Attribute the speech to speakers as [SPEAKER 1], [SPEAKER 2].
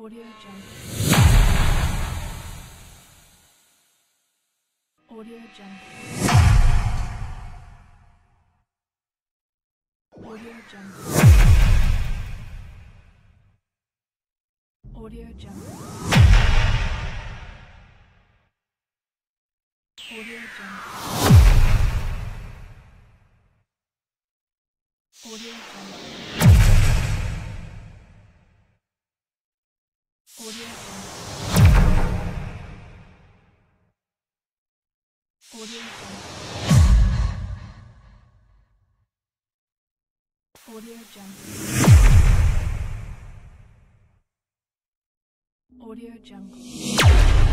[SPEAKER 1] Audio Jungle. Audio Jungle. Audio Jungle. Audio Jungle. Audio Jungle. Audio Jungle. Audio Jungle. Audio Jungle. Audio Jungle. Audio Jungle.